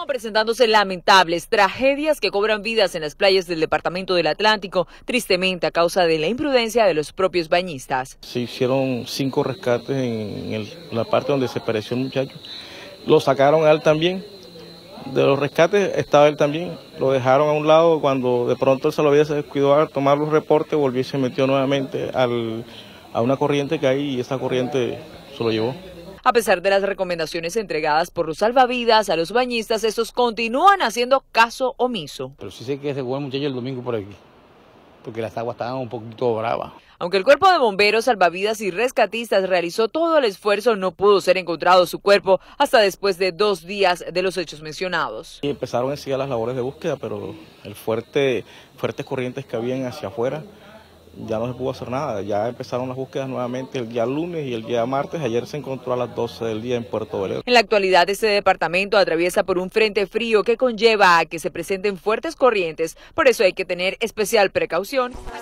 Continúan presentándose lamentables tragedias que cobran vidas en las playas del departamento del Atlántico, tristemente a causa de la imprudencia de los propios bañistas. Se hicieron 5 rescates en la parte donde se pereció el muchacho. Lo sacaron a él también. De los rescates estaba él también. Lo dejaron a un lado cuando de pronto él se lo había descuidado al tomar los reportes, volvió y se metió nuevamente a una corriente que hay y esa corriente se lo llevó. A pesar de las recomendaciones entregadas por los salvavidas a los bañistas, estos continúan haciendo caso omiso. Pero sí sé que se fue el muchacho el domingo por aquí, porque las aguas estaban un poquito bravas. Aunque el cuerpo de bomberos, salvavidas y rescatistas realizó todo el esfuerzo, no pudo ser encontrado su cuerpo hasta después de 2 días de los hechos mencionados. Y empezaron enseguida las labores de búsqueda, pero el fuertes corrientes que habían hacia afuera, ya no se pudo hacer nada. Ya empezaron las búsquedas nuevamente el día lunes y el día martes. Ayer se encontró a las 12 del día en Puerto Velero. En la actualidad, este departamento atraviesa por un frente frío que conlleva a que se presenten fuertes corrientes. Por eso hay que tener especial precaución.